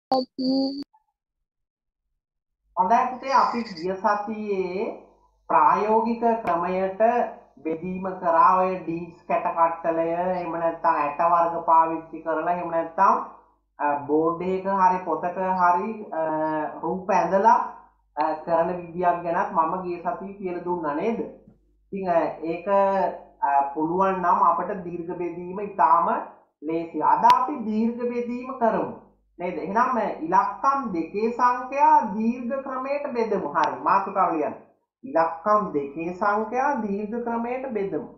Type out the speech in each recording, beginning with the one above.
හොඳයි පුතේ අපි ගිය සතියේ ප්‍රායෝගික ක්‍රමයට බෙදීම කරා ඔය ඩීස් කැට කට්ටලය එහෙම නැත්නම් ඇට වර්ග පාවිච්චි කරලා එහෙම නැත්නම් බෝඩ් එකක හරි පොතක හරි රූප ඇඳලා කරන විදියක් ගැනත් මම ගිය සතියේ කියලා දුන්නා නේද? ඉතින් ඒක පුළුවන් නම් අපිට දීර්ඝ බෙදීම ඉතාම ලේසියි. අද අපි දීර්ඝ බෙදීම කරමු. නේද? එහෙනම් ඉලක්කම් දෙකේ සංඛ්‍යා දීර්ඝ ක්‍රමයට බෙදමු. හරි. මාතෘකාව ලියන්න. ඉලක්කම් දෙකේ සංඛ්‍යා දීර්ඝ ක්‍රමයට බෙදමු.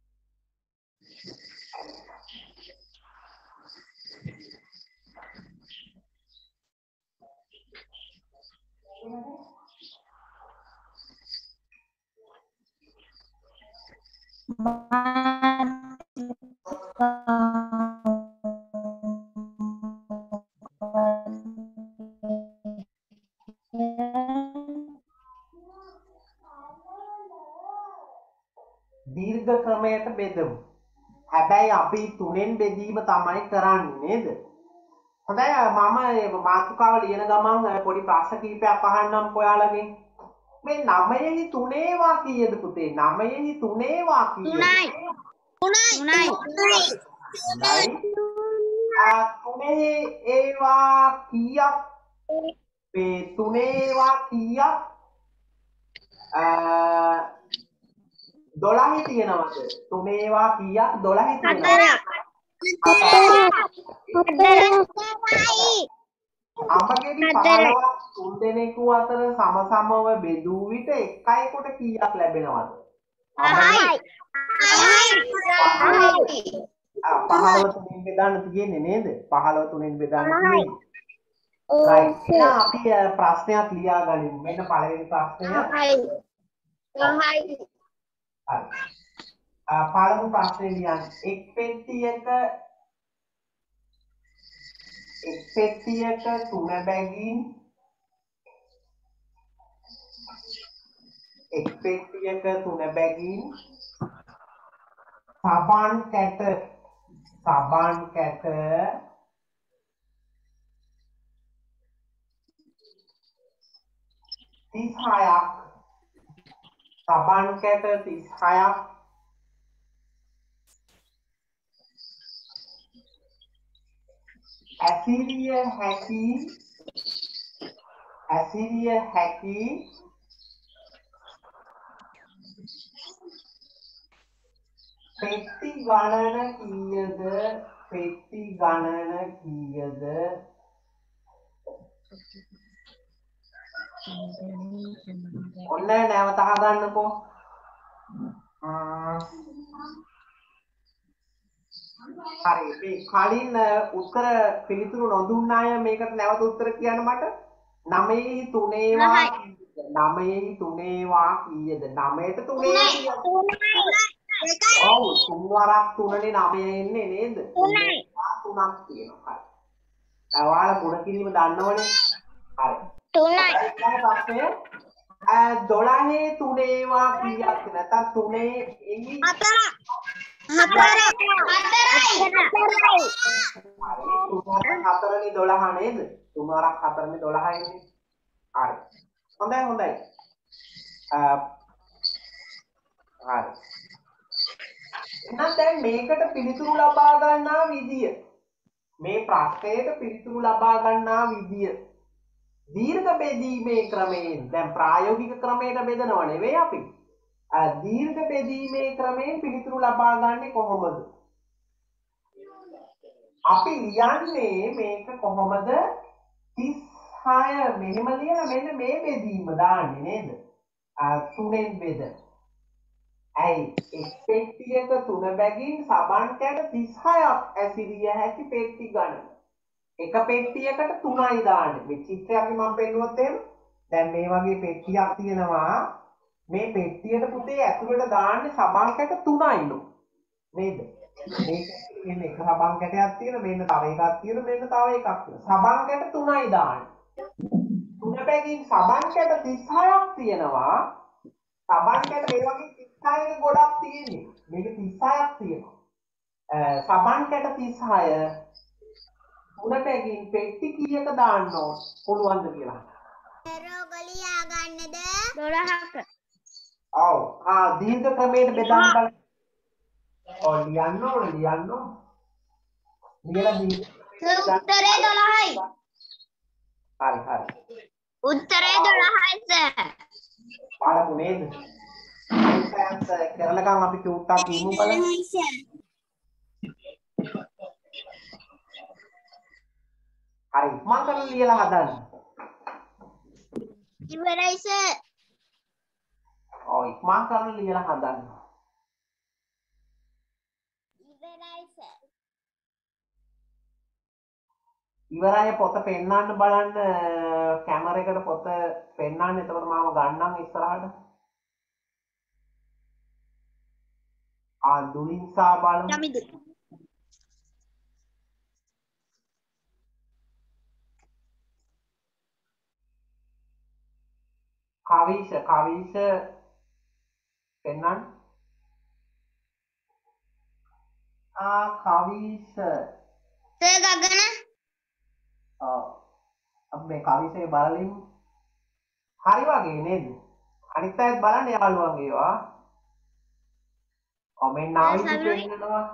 දීර්ඝ ක්‍රමයට බෙදමු. හැබැයි අපි තුනෙන් බෙදීම තමයි කරන්නේ නේද? හොඳයි මම මාතෘකාව ලියන ගමන් පොඩි ප්‍රශ්න කිහිපයක් අහන්නම් ඔයාලගෙන්. මේ 9යි 3 වා කීයද පුතේ? 9යි 3 වා කීයද? 3යි. 3 ඒවා කීයක්? මේ 3 ඒවා කීයක්? 12 තියෙනවද? 3 ඒවා කීයක්? 12 තියෙනවද? අම්මගේදී 15ක් තුන් දෙනෙකු අතර සමසමව බෙදූ විට එකයිකට කීයක් ලැබෙනවද? 15 තුනෙන් බෙදන්න තියෙන්නේ නේද? 15 තුනෙන් බෙදන්න තියෙන්නේ. right. එහෙනම් අපි ප්‍රශ්නයක් ලියා ගනිමු. මෙන්න පළවෙනි ප්‍රශ්නය. හරි. පළමු ප්‍රශ්නේ ලියන්න. එක් පෙට්ටියක තුන බැගින් සබන් කැට 36ක් සබන් කැට 36ක් ඇසිරිය හැකි පෙට්ටි ගණන කීයද? ඔන්න නැවත අහගන්නකෝ. හරි මේ කලින් උත්තර පිළිතුරු නොදුන්න අය මේකට නැවත උත්තර කියන්න මට. 9යි 3 වා 9යි 3 වා කීයද? 9ට 3 කීයද? ඔව් 3 වරක් 3නේ 9 එන්නේ නේද? 3ක් තියෙනවා. හරි. ඔයාලා ගුණ කිරීම දන්නවනේ. හරි. 3යි. 12 3 වා කීයක්ද? නැත්නම් 3 එන්නේ 4නේ 12 නේද? 3 වරක් 4නේ 12 එන්නේ. හරි. හොඳයි. හරි. එහෙනම් දැන් මේකට පිළිතුරු ලබා ගන්නා විදිය. මේ ප්‍රශ්නයට පිළිතුරු ලබා ගන්නා විදිය. දීර්ඝ බෙදීමේ ක්‍රමයෙන් දැන් ප්‍රායෝගික ක්‍රමයට බෙදනව නෙවෙයි අපි. දීර්ඝ බෙදීමේ ක්‍රමයෙන් පිළිතුරු ලබා ගන්නේ කොහොමද? අපි ලියන්නේ මේක කොහොමද? 36 මෙහෙම ලියලා මෙන්න මේ බෙදීම දාන්නේ නේද? 3ෙන් බෙදන. ඇයි එක් පෙට්ටියක 3 බැගින් සබන් කැට 36ක් ඇසිරිය හැකි පෙට්ටි ගණන. එක පෙට්ටියකට 3යි දාන්නේ. මේ චිත්‍රයක් මම පෙන්නුවොත් එහෙම දැන් මේ වගේ පෙට්ටියක් තියෙනවා. මේ පෙට්ටියට පුතේ ඇතුළට දාන්නේ සබන් කැට 3යිලු. නේද? මේක මෙන්න එක සබන් කැටයක් තියෙන මෙන්න තව එකක් තියෙන මෙන්න තව එකක් තියෙන. සබන් කැට 3යි දාන්නේ. 3 බැගින් සබන් කැට 36ක් තියෙනවා. සබන් කැට මේ වගේ 36ක ගොඩක් තියෙන්නේ. මේක 36ක් තියෙනවා. සබන් කැට 36 උණටකින් පෙට්ටි කීයක දාන්න ඕන පුළුවන්ද කියලා. රෝගලියා ගන්නද 12ක. ඔව්. දීර්ඝ ක්‍රමයට බෙදන්න බලන්න. ඔව් ලියන්න ඕන. ලියලා දීර්ඝ උත්තරේ 12යි. හරි. උත්තරේ 12යි සර්. බලමු නේද? අනිත් කරලකම් අපි චූට්ටක් කියමු බලන්න. හරි මම කරලා ලියලා හදන්න. ඉවරයි සර්. ඔව් මම කරලා ලියලා හදන්න. ඉවරයි සර්. ඉවරයි පොත පෙන්නන්න බලන්න කැමරා එකට පොත පෙන්නන්න. එතකොට මම ගන්නම් ඉස්සරහට. දුලින්සා බලමු. යමිද. කවිෂ පෙන්නන්න. කවිෂ සර් ගගන. අපි මේ කවිෂේ බලලිමු. හරි වගේ නේද? අනිත් අයත් බලන්න යාළුවන්ගේ ඒවා. කමෙන්ට් නාවිදු පෙන්නනවා.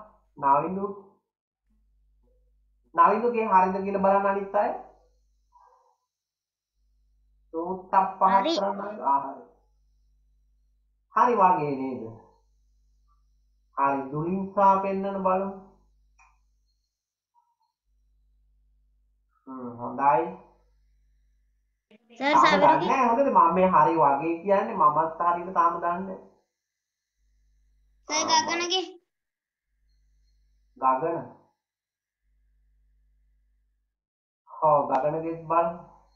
නාවිදුගේ හරිද කියලා බලන්න අනිත් අය. සූත්තක් පහක් කරනවා. හරි වගේ නේද? හරි දුලින්සා පෙන්නන බලමු. හොඳයි. සර් සවිරුගේ නෑ හොඳද මම මේ හරි වගේ කියන්නේ මමත් හරියට තාම දන්නේ. සර් ගගනගේ ගගන. ඔව් ගගනගේ බලමු.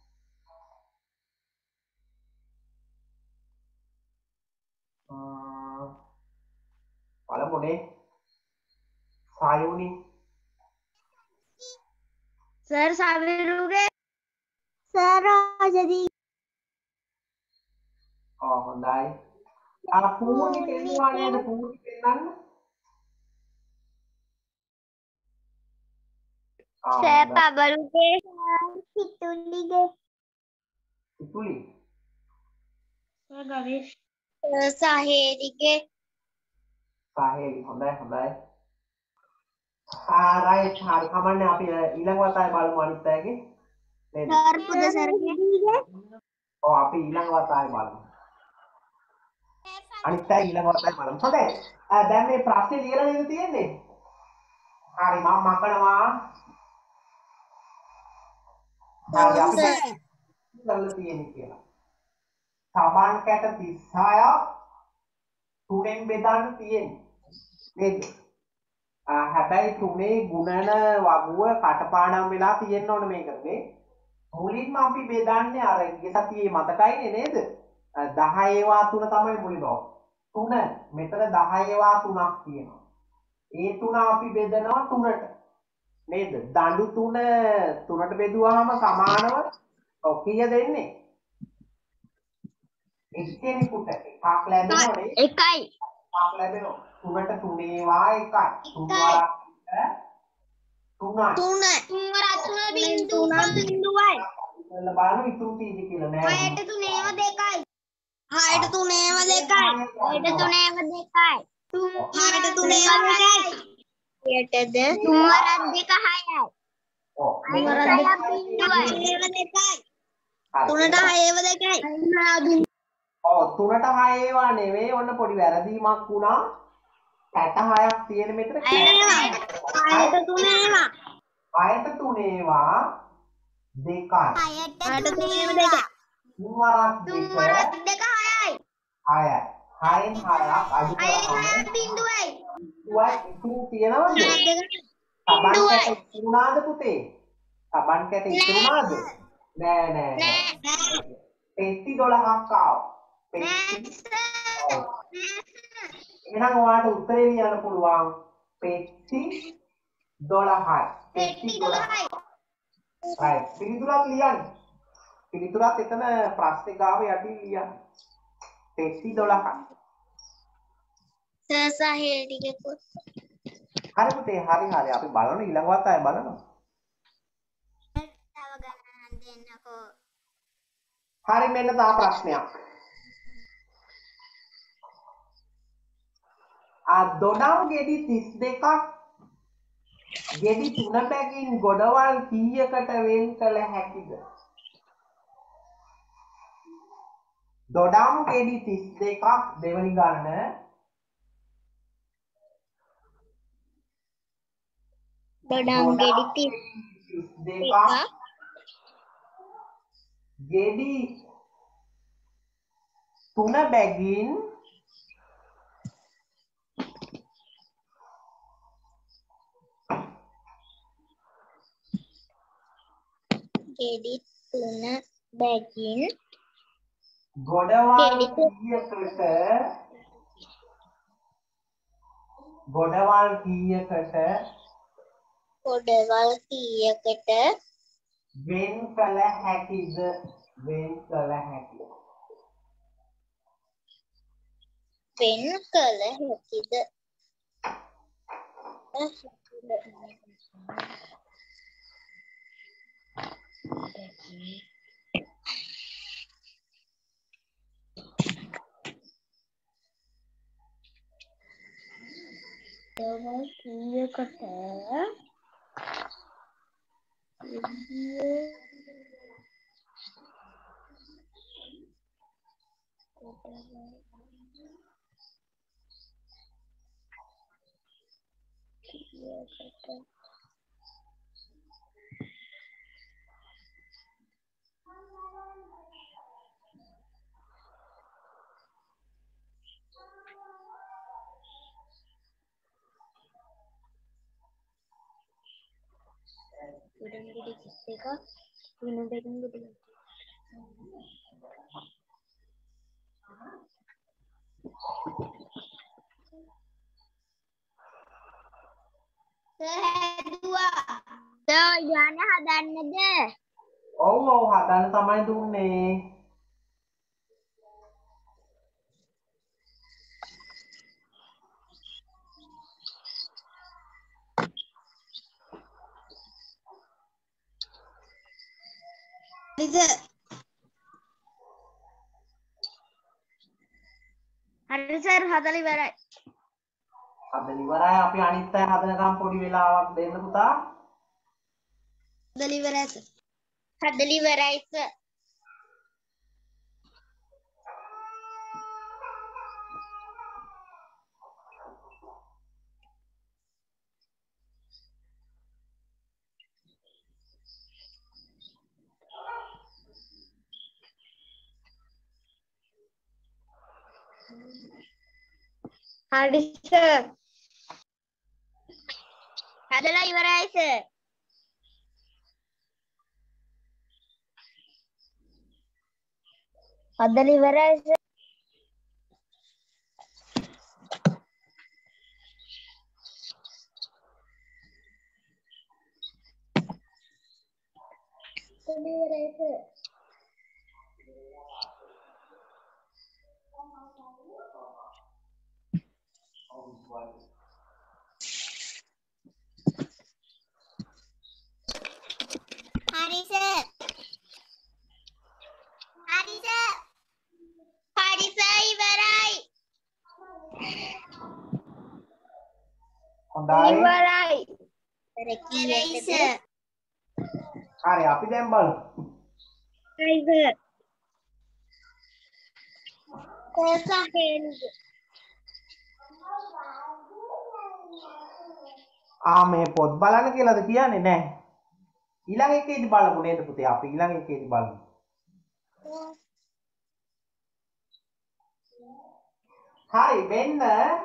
බලමුනේ. සායෝනි. සර් සවිරුගේ සර් රාජදී. හොඳයි. පූර්ණි පෙන්නවා නේද? පූර්ණි පෙන්නන්න. සර් පබලුගේ හිතුලිගේ හිතුලි. සර් ගවේෂ් සහේලිගේ සහේලි හොඳයි. රයිට් හරි කමන්නේ අපි ඊළඟ වතාවේ බලමු අනිත් අයගේ නේද? සර් පුද සර්ගේ ඔව් අපි ඊළඟ වතාවේ බලමු. අනිත් අය ඊළඟ වතාවේ බලමු. හොඳයි. දැන් මේ ප්‍රශ්නේ ලියලා නේද තියෙන්නේ? හරි මම මකනවා. හරි අපි බලලා තියෙන්නේ කියලා. සමන් කැට 36ක් තුනෙන් බෙදන්න තියෙන්නේ. නේද? හැබැයි තුනේ ගුණන වගුව කටපාඩම් වෙලා තියෙන්න ඕන මේකට නේ. මුලින්ම අපි බෙදන්නේ අර ගිය සතියේ මතකයිනේ නේද? 10 ඒවා තුන තමයි මුලින්ම. 3 මෙතන 10 ඒවා තුනක් තියෙනවා. ඒ තුන අපි බෙදනවා 3ට. නේද? දඬු 3ට බෙදුවාම සමානව කීය දෙන්නේ? එක්කෙනෙකුට එකක් ලැබෙනවා නේ. එකයි. එකක් ලැබෙනවා. 3ට 3 ඒවා එකයි. 3 වරක් 3යි. 3 බිඳුවයි. බලන්න ඉතුරු තීදි කියලා නෑ. 6ට 3ේම 2යි. 6ට 3ේම 2යි. 6ට 3ේම 2යි. 6ට 3ේම 2යි. 6ටද 3 වරක් 2 6යි. ඔව්. 3 වරක් 2 බිඳුවයි. 3ට 6ේම 2යි. ඔව් 3ට 6 ඒවා නෙවෙයි ඔන්න පොඩි වැරදීමක් වුණා. 66ක් තියෙන මෙතන 6ට 3 ඒවා. 6ට 3 ඒවා 2යි. 6ට 3 ඒවා 2යි. 3 වරක් 3 වරක් 2 6යි. 6යි. 6න් 6ක් අඩු කරාම බිඳුවයි. ඉතුරු තියෙනවද? සබන් කැට ඉතුරුනාද පුතේ? සබන් කැට ඉතුරුනාද? නෑ. පෙට්ටි 12ක් ආවා. එහෙනම් ඔයාලට උත්තරේ ලියන්න පුළුවන් පෙට්ටි 12යි. පෙට්ටි 12යි. right. පිළිතුරක් ලියන්න. පිළිතුරත් එතන ප්‍රශ්නේ ගාව යටින් ලියන්න. පෙට්ටි 12යි. සහේලිගේ පොත්. හරි පුතේ හරි අපි බලමු ඊළඟ වතාවේ බලමු. දෙන්නකෝ. හරි මෙන්න තා ප්‍රශ්නයක්. දොඩම් ගෙඩි 32ක් ගෙඩි 3 බැගින් ගොඩවල් කීයකට වෙන් කළ හැකිද? දොඩම් ගෙඩි 32ක් දෙවනි ගන්න දොඩම් ගෙඩි 32ක් ගෙඩි 3 බැගින් ගෙඩි 3 බැගින් ගොඩවල් ගෙඩි කීයකට ගොඩවල් කීයකට වෙන් කළ හැකිද? වෙන් කළ හැකිද? වෙන් කළ හැකිද? දවල් කීයකට යන හදන්නද? ඔව් ඔව් හදන්න තමයි දුන්නේ. හරි සර් හදලා ඉවරයි. හදලා ඉවරයි. අපි අනිත් අය හදනකම් පොඩි වෙලාවක් දෙන්න පුතා. හදලා ඉවරයි සර්. හදලා ඉවරයි සර්. හරි සර්. හදලා ඉවරයි සර්. හදලා ඉවරයි සර්. හරි සර්. හරි සර්. හරි සර් ඉවරයි. හොඳයි. ඉවරයි. ඉවරයි සර්. හරි අපි දැන් බලමු. හරි සර්. කොහොමද? මේ පොත් බලන්න කියලාද කියන්නේ නැහැ. ඊළඟ එකේදී බලමු නේද පුතේ? අපි ඊළඟ එකේදී බලමු. හරි මෙන්න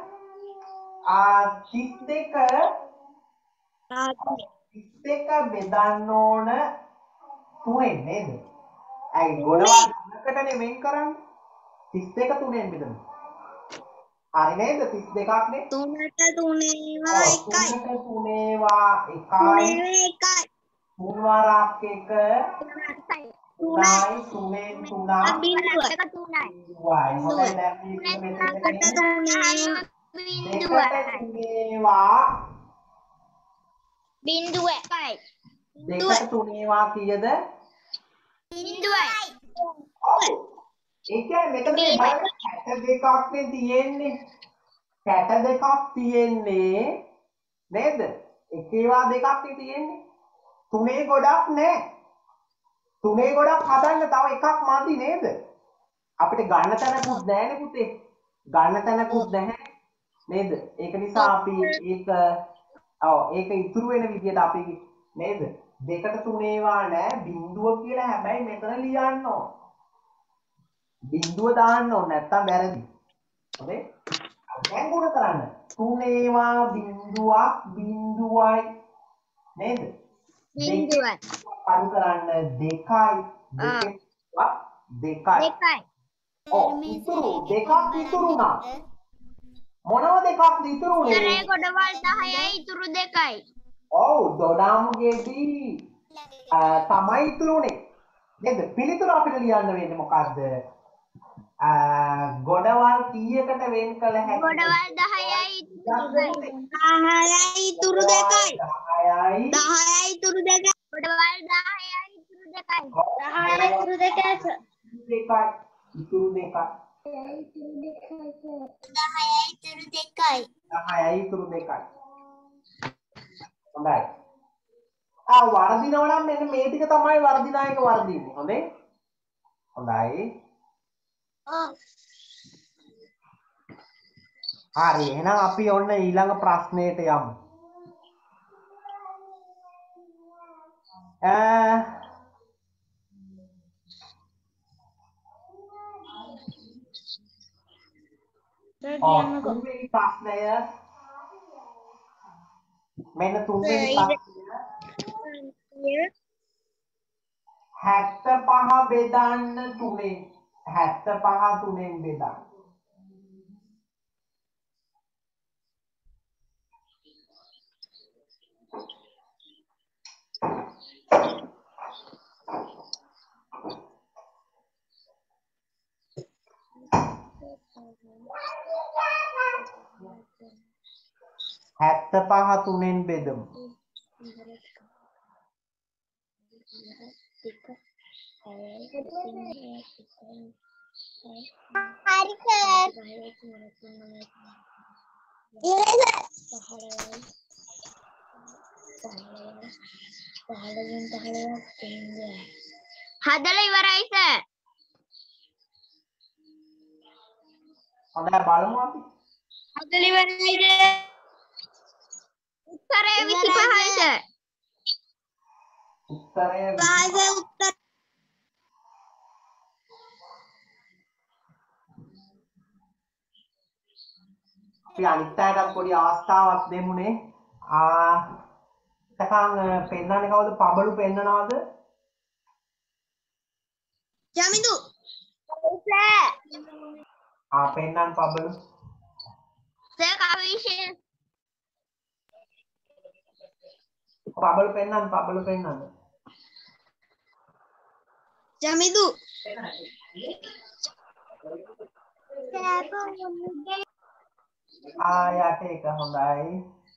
32 බෙදන්න ඕන 3ෙන් නේද? ඇයි ගොඩවල් 3කටනේ වෙන් කරන්නේ? 32 3ෙන් බෙදමු. හරි නේද? 32ක් නේ? 3ට 3 1යි. 3ට 3 1යි. 3 වරක් 1 3යි 3ෙන් 3ක් බිංදුව. 3යි. හොඳයි දැන් මේක මෙතනට එන්නේ. බිංදුව. දෙකට 3 වා කීයද? ඒ කියන්නේ මෙතන මේ බලන්න 62ක් නේ තියෙන්නේ. 62ක් තියෙන්නේ නේද? එකේවා දෙකක් නේ තියෙන්නේ. තුනේ ගොඩක් නැහැ. තුනේ ගොඩක් හදන්න තව එකක් මදි නේද? අපිට ගන්න තැනකුත් නැහැනේ පුතේ. ගන්න තැනකුත් නැහැ නේද? ඒක නිසා අපි ඒක ඉතුරු වෙන විදිහට අපි නේද? දෙකට තුනේවා නැහැ බිඳුව කියලා හැබැයි මෙතන ලියන්න ඕන. බිඳුව දාන්න ඕන නැත්තම් වැරදි. හොඳේ? දැන් ගුණ කරන්න. තුනේවා බිඳුවක් බිඳුවයි නේද? බිඳුවයි. අඩු කරන්න දෙකයි දෙකයි. ඔව් ඉතුරු දෙකක් ඉතුරු වුණා. මොනව දෙකක්ද ඉතුරු වුනේ? ඉතරේ ගොඩවල් 10යි ඉතුරු 2යි. ඔව් දොඩම්ගේදී තමයි ඉතුරු වුනේ. නේද? පිළිතුර අපිට ලියන්න වෙන්නේ මොකද්ද? ගොඩවල් කීයකට වෙන් කළ හැකිද? ගොඩවල් 10යි ඉතුරු 2යි. 10යි ඉතුරු 2යි. ගොඩවල් 10යි ඉතුරු 2යි. 10යි ඉතුරු 2යි. ඉතුරු දෙකයි. 10යි ඉතුරු 2යි. හොඳයි. වර්ධිනව නම් මෙන්න මේ ටික තමයි වර්ධිනායක වර්ධින්නේ. හොඳේ? හොඳයි. හරි එහෙනම් අපි ඔන්න ඊළඟ ප්‍රශ්නයට යමු. තුන්වෙනි ප්‍රශ්නය මෙන්න තුන්වෙනි ප්‍රශ්නය 75 බෙදන්න 3ෙන් 75 3ෙන් බෙදන්න. පහ තුනෙන් බෙදමු. හරි හදලා ඉවරයි සර්. හොඳයි බලමු අපි. හදලා ඉවරයිද? උත්තරය 25යි සර්. උත්තරය අපි අනිත් අයටත් පොඩි අවස්ථාවක් දෙමුනේ. තකන් පෙන්නන්නේ කවුද? පබළු පෙන්නනවද? ජමිදු. පෙන්නන්න පබළු. සර් කවිෂේ. පබළු පෙන්නන්න. ජමිදු. යට එක හොඳයි.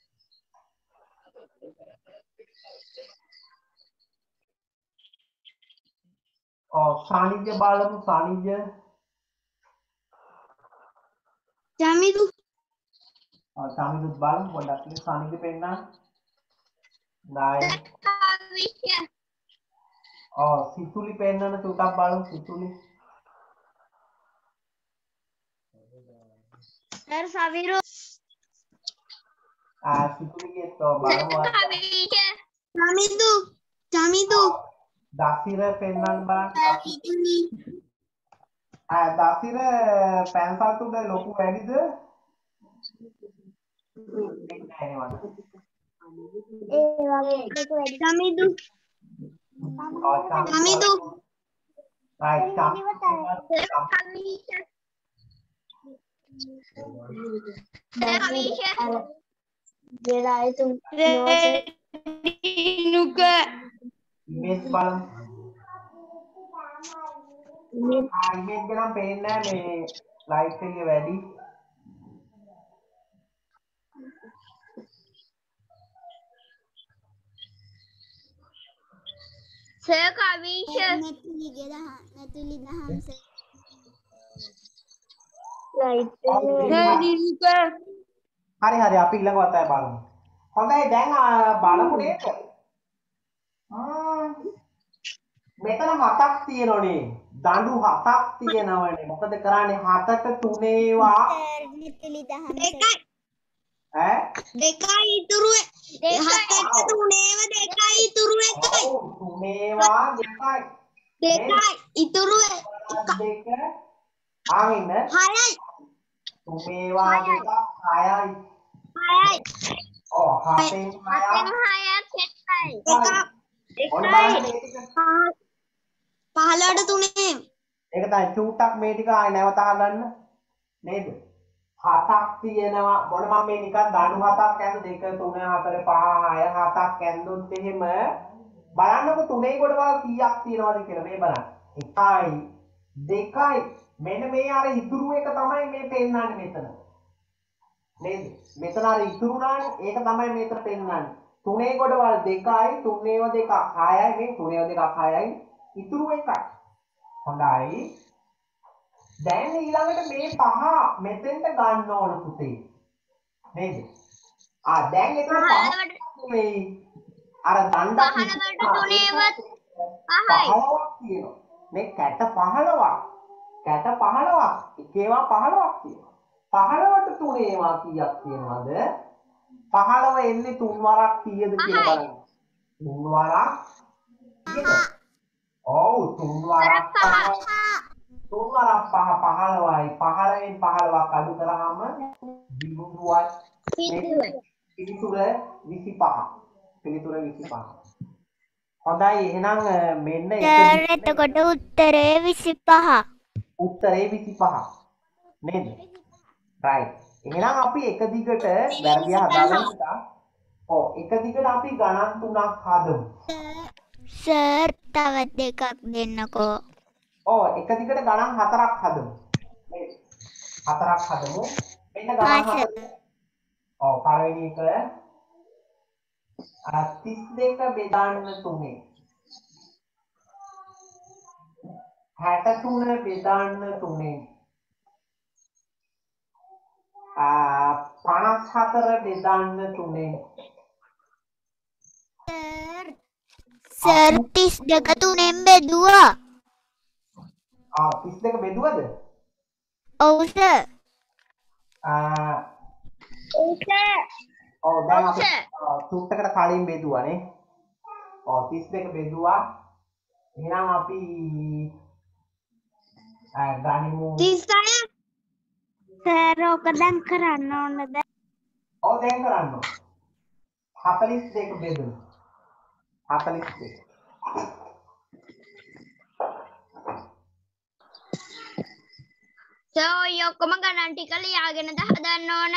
සානිජ්‍ය බලමු සානිජ්‍ය. ජමිදු. සානිජ්‍ය බලමු පොඩ්ඩක් සානිජ්‍ය පෙන්නන්න. නයි. සිතුලි පෙන්නන්න ටිකක් බලමු සිතුලි. සර් සවිරු. සිතුලිගේ බලමු. ජමිදු. දසිර පෙන්නන්න බලන්න. දසිර පැන්සල් තුඩ ලොකු වැඩිද? ජමිදු. ඉමේජ් බලමු. ඉමේජ් ගනම් පේන්නේ නැහැ මේ ලයිට් එකේ වැඩි. සර් කවිෂ. නැතුලි දහම් සර්. හරි හරි අපි ඊළඟ වතාවේ බලමු. හොඳයි දැන් බලමු නේද? මෙතන 7ක් තියෙනෝනේ. දඬු 7ක් තියෙනවනේ. මොකද කරන්නේ 7ට 3 ඒවා ඈ දෙකයි ඉතුරු 7ට 3ේව දෙකයි ඉතුරු 1යි. ඔව් 3 ඒවා දෙකයි. දෙකයි ඉතුරු 2 ආගෙන 6යි. 3 ඒවා දෙකක් 6යි. 6යි. ඔව් 7න් 6ක් 6ක් ඔන්න බලන්න මේ ටික. 15ට 3ේ. ඒක තමයි චූට්ටක් මේ ටික ආයෙ නැවත අහගන්න නේද? 7ක් තියෙනවා. මොන මම මේ නිකන් දණු 7ක් ඇඳ 2 3 4 5 6 7ක් ඇඳුත් එහෙම බලන්නකො තුනේ ගොඩවල් කීයක් තියෙනවද කියලා මේ බලන්න. 1යි 2යි මෙන්න මේ අර ඉතුරු එක තමයි මේ පෙන්නන්නේ මෙතන. නේද? මෙතන අර ඉතුරුනානේ ඒක තමයි මෙතන පෙන්නන්නේ. තුනේ ගොඩවල් 2යි 3ඒව 2ක් 6යි මේ 3ඒව 2ක් 6යි ඉතුරු 1යි. හොඳයි. දැන් ඊළඟට මේ පහ මෙතෙන්ට ගන්න ඕන පුතේ. නේද? දැන් එතන පහ මේ අර දණ්ඩක් 15ට 3ේවත් 15ක් තියෙනවා. මේ කැට 15ක්. කැට 15ක්. එකේවා 15ක් තියෙනවා. 15ට 3 ඒවා කීයක් තියෙනවද? 15 එන්නේ 3 වරක් කීයද කියලා බලන්න. 3 වරක් කීයද? ඔව් 3 වරක් 3 වරක් 5 15යි. 15න් 15ක් අඩු කරාම බිඳුවයි. පිළිතුර 25. පිළිතුර 25. හොඳයි එහෙනම් මෙන්න සර් එතකොට උත්තරේ 25. උත්තරේ 25. නේද? රයිට්. එහෙනම් අපි එක දිගට වැරදි හදාගන්න නිසා ඔව් එක දිගට අපි ගණන් තුනක් හදමු. සර් තවත් දෙකක් දෙන්නකෝ. ඔව් එක දිගට ගණන් හතරක් හදමු. නේද? හතරක් හදමු. මෙන්න ගණන් හතර. ඔව් පළවෙනි එක 32 බෙදන්න 3. 63 බෙදන්න 3. 54 බෙදන්න 3. සර් 32 3ෙන් බෙදුවා. 32 බෙදුවද? ඔව් සර්. ඔව් දැන් අපි සූට්ටකට කලින් බෙදුවානේ. ඔව් 32 බෙදුවා. එහෙනම් අපි ගනිමු 36. සර් ඕක දැන් කරන්න ඕනද? ඔව් දැන් කරන්න ඕන. 42 බෙදුණු. 42. සර් ඔය ඔක්කොම ගණන් ටික ලියාගෙනද හදන්න ඕන?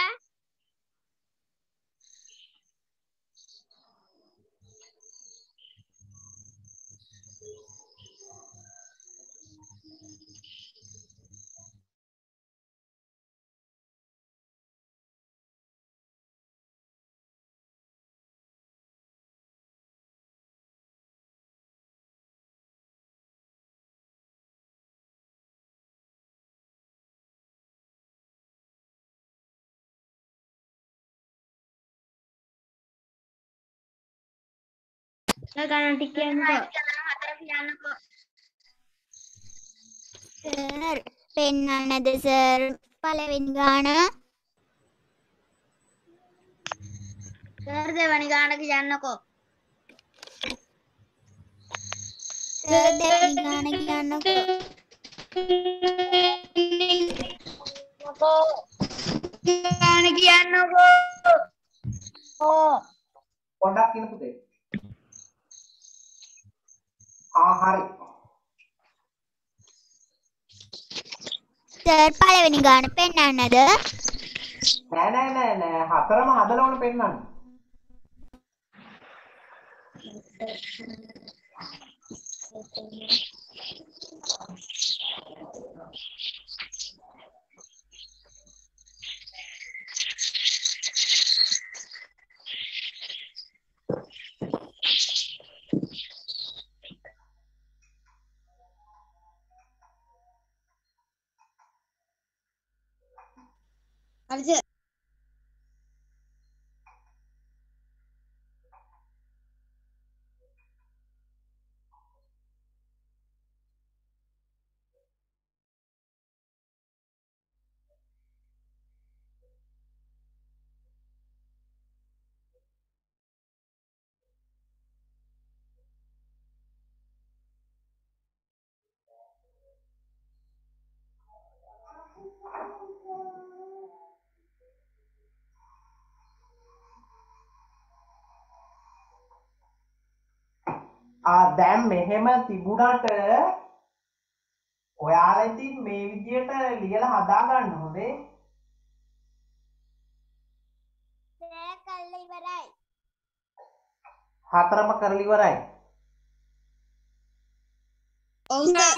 ගණන් ටික කියන්නකෝ. සර් පෙන්නන්නද සර් පළවෙනි ගාන? සර් දෙවෙනි ගාන කියන්නකෝ. සර් දෙවෙනි ගාන කියන්නකෝ. ගාන කියන්නකෝ. පොඩ්ඩක් ඉන්න පුතේ. හරි. සර් පළවෙනි ගාන පෙන්නන්නද? නෑ හතරම හදලා ඕන පෙන්නන්න. හරිද? දැන් මෙහෙම තිබුණට ඔයාලා ඉතින් මේ විදියට ලියලා හදා ගන්න හොඳේ. සර් කල්ලා ඉවරයි. හතරම කරලා ඉවරයි. ඔව් සර්.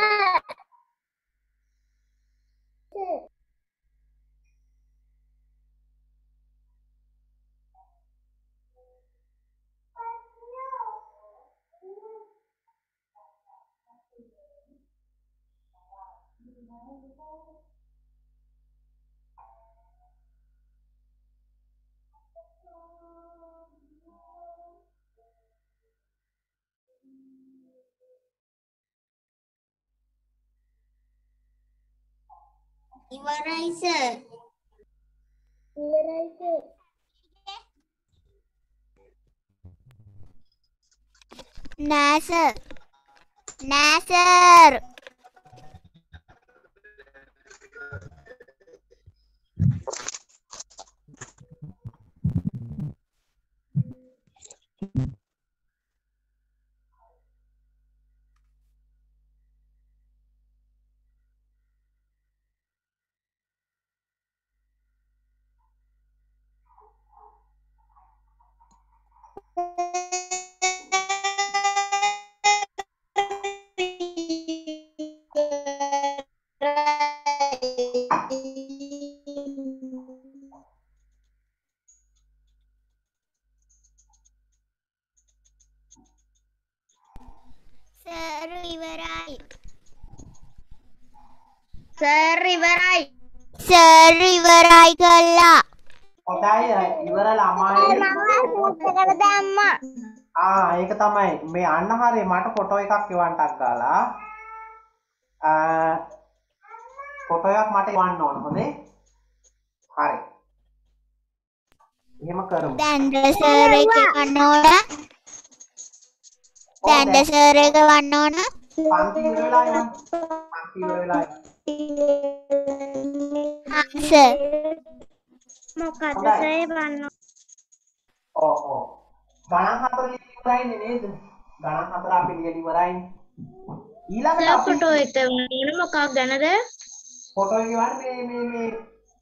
ඉවරයි සර්. ඉවරයි සර්. නෑ සර්. නෑ සර්. සර් ඉවරයි. සර් ඉවරයි. සර් ඉවරයි කළා. හොඳයි ඉවර ළමයි. මම දැම්මා. ඒක තමයි මේ අන්න හරිය මට ෆොටෝ එකක් එවන්නක් ගාලා. ෆොටෝ එකක් මට එවන්න ඕන හොඳේ. හරි. එහෙම කරමු. දැන් සර් එක ගන්න ඕන. දැන් සර් එක ගන්න ඕන. පන්ති ඉවර වෙලා එවන්න. පන්ති ඉවර වෙලා එවන්න. සර්. මොකද සර් ගන්න. ඔව්. ගණන් හතර ඉවරයිනේ නේද? ගණන් හතර අපි ලියලා ඉවරයිනේ. ඊළඟට අපි ෆොටෝ එක වෙන මොකක් ගැනද? ෆොටෝ එක ගන්න මේ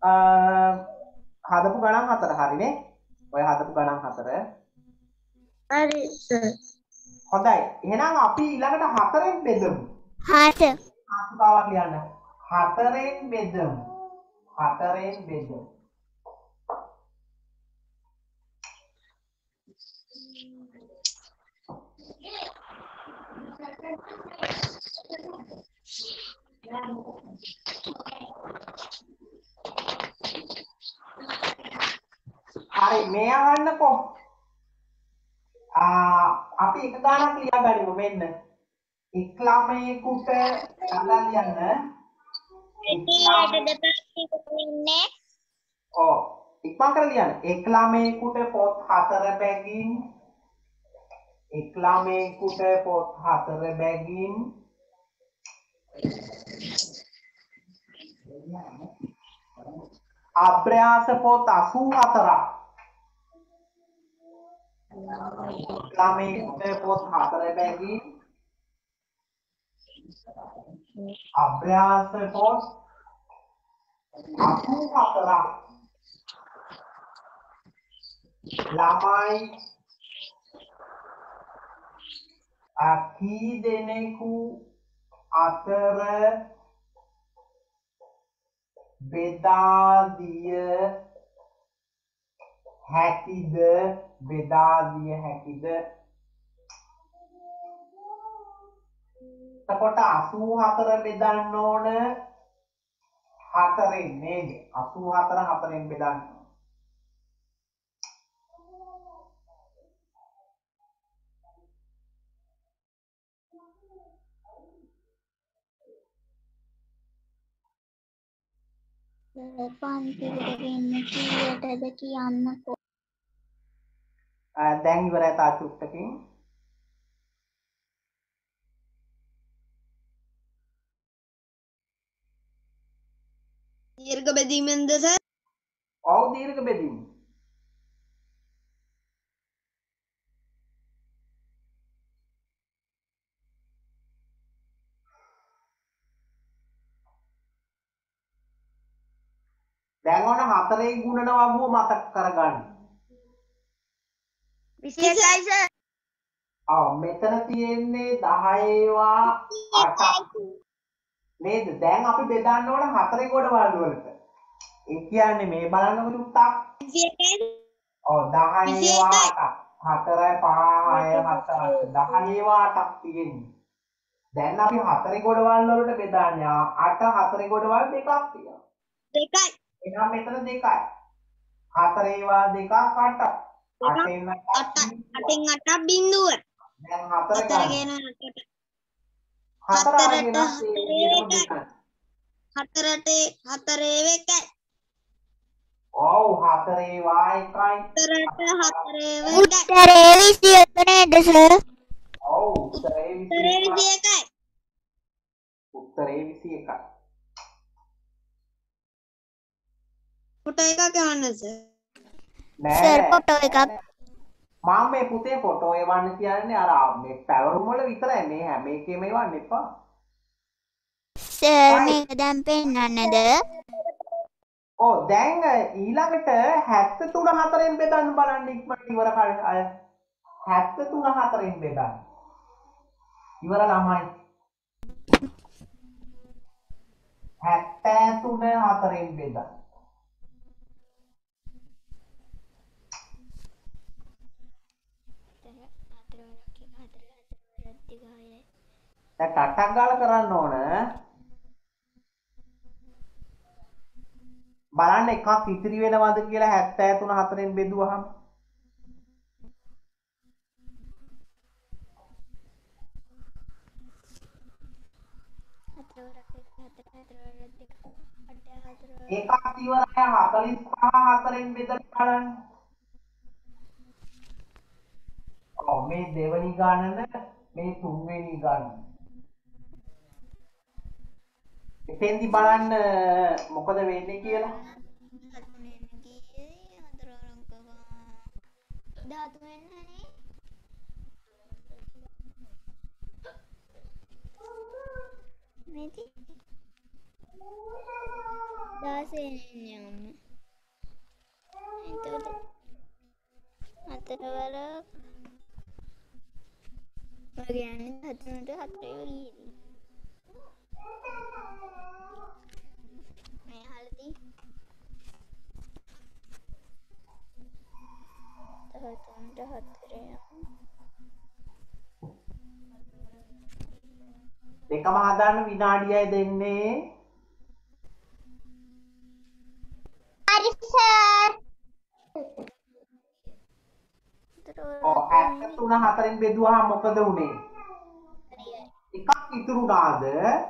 හදපු ගණන් හතර හරිනේ. ඔය හදපු ගණන් හතර. හරි සර්. හොඳයි. එහෙනම් අපි ඊළඟට හතරෙන් බෙදමු. හා සර්. මාතෘකාවක් ලියන්න. හතරෙන් බෙදමු. හතරෙන් බෙදමු. හරි මේ අහන්නකෝ. අපි එක ගානක් ලියාගනිමු මෙන්න. එක් ළමයෙකුට අඳා ලියන්න. ඔව් ඉක්මන් කරලා ලියන්න. එක් ළමයෙකුට පොත් 4 බැගින් එක් ළමයෙකුට පොත් 4 බැගින් අභ්‍යාස පොත් 84ක් ළමයෙකුට පොත් 4 බැගින් අභ්‍යාස පොත් 84ක් ළමයි කී දෙනෙකු අතර බෙදා දිය හැකිද එතකොට 84 බෙදන්න ඕන හතරෙන් නේද 84 හතරෙන් බෙදන්න පන්තියට වෙන්න කීයටද කියන්නකෝ. දැන් ඉවරයි තා චුට්ටකින් දීර්ඝ බෙදීමෙන්ද සර්? ඔව් දීර්ඝ බෙදීම දැන් ඔන්න හතරේ ගුණන වගුව මතක් කරගන්න 21යි සර්. ඔව් මෙතන තියෙන්නේ 10වා 8ක් නේද දැන් අපි බෙදන්න ඕන හතරේ ගොඩවල් වලට ඒ කියන්නේ මේ බලන්නකො චුට්ටක් 21යි. ඔව් 10වා 8ක් 4 5 6 7 10වා 8ක් තියෙන්නේ දැන් අපි හතරේ ගොඩවල් වලට බෙදන්නේ 8 හතරේ ගොඩවල් දෙකක් තියෙනවා දෙකයි. එහෙනම් මෙතන දෙකයි හතරේවා දෙකක් 8ක් 8ෙන් 8න් 8ක් බිඳුව. දැන් හතර 4 ගන්න ගෙන 8ට. හතර අරගෙන හතරට ඒ විදිහටම දෙකයි 4ට 4 එකයි. ඔව් හතරේවා එකයි 4ට 4 එකයි. උත්තරේ 21 නේද සර්? ඔව් උත්තරේ උත්තරේ 21යි. උත්තරේ 21යි ෆොටෝ එකක් ගන්න සර්. සර් ෆොටෝ එකක් මම මේ පුතේ ෆොටෝ එවන්න කියන්නේ අර මේ පැවරුම් වල විතරයි මේ හැම එකේම එවන්න එපා සර් මේක දැන් පෙන්වන්නද? ඔව් දැන් ඊළඟට 73 හතරෙන් බෙදන්න බලන්න ඉක්මනට ඉවර කරලා අය 73 හතරෙන් බෙදන්න ඉවර ළමයි 73 හතරෙන් බෙදන්න දැන් ටටක් ගාලා කරන්න ඕන බලන්න එකක් ඉතිරි වෙනවද කියලා 73 හතරෙන් බෙදුවහම එකක් ඉවරයි 45 හතරෙන් බෙදලා බලන්න ඔව් මේ දෙවෙනි ගණන මේ තුන්වෙනි ගණන එතෙන්දි බලන්න මොකද වෙන්නේ කියලා 2ම හදාන්න විනාඩියයි දෙන්නේ හරි සර්. ඔව් 73 හතරෙන් බෙදුවහම මොකද උනේ එකක් ඉතුරුනාද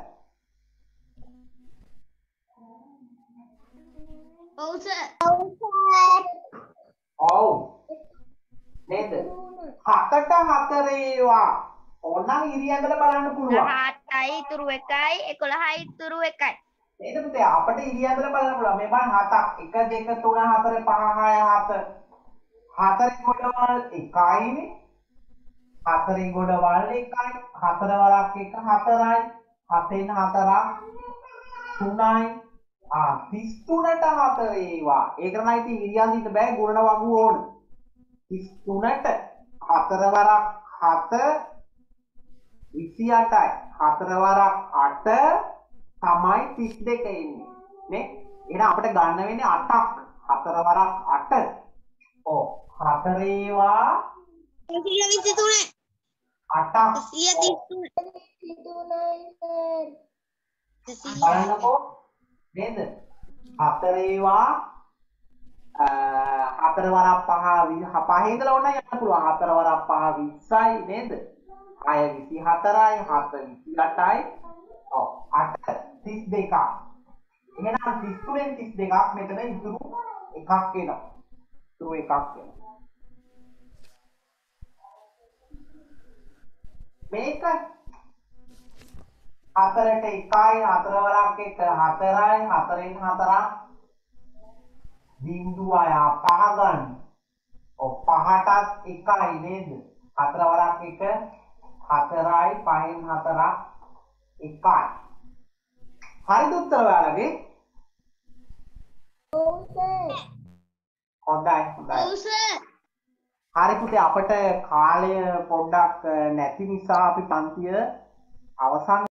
ඔව් සර්. ඔව් නේද 7ට 4 ඒවා ඕනනම් ඉරියඳට බලන්න පුළුවන් 8යි ඉතුරු 1යි 11යි ඉතුරු 1යි. නේද පුතේ අපිට ඉරියඳට බලන්න පුළුවන් මේ බලන්න 7ක් 1 2 3 4 5 6 7 හතරේ ගොඩවල් එකයිනේ හතරේ ගොඩවල් එකයි හතර වරක් එක හතරයි හතෙන් හතරක් 3යි 33ට 4 ඒවා ඒකට නම් ඉතින් ඉරියන්දිට බෑ ගුණන වගුව ඕන 33ට 4 වරක් 7 28යි 4 වරක් 8 තමයි 32 එන්නේ නේ එහෙනම් අපිට ගන්න වෙන්නේ 8ක් 4 වරක් 8 ඔව් 4 ඒවා 123. 8ක් 133. බලන්නකෝ නේද? 4 ඒවා 4 වරක් 5 5 ඉඳලා ඕන යන්න පුළුවන්. 4 වරක් 5 20යි නේද? 6 24යි 7 28යි. ඔව් 8 32ක්. එහෙනම් 33න් 32ක් මෙතන ඉතුරු එකක් එනවා. ඉතුරු එකක් එනවා. මේක 4ට 1යි 4 වරක් 1 4යි 4න් 4ක් බිංදුවයි 5 ගන්න. ඔව් 5ටත් 1යි නේද? 4 වරක් 1 4යි 5න් 4ක් 1යි. හරිද උත්තර ඔයාලගේ? ඔව් සර්. හොඳයි හොඳයි. ඔව් සර්. හරි පුතේ අපිට කාලය පොඩ්ඩක් නැති නිසා අපි පන්තිය අවසන්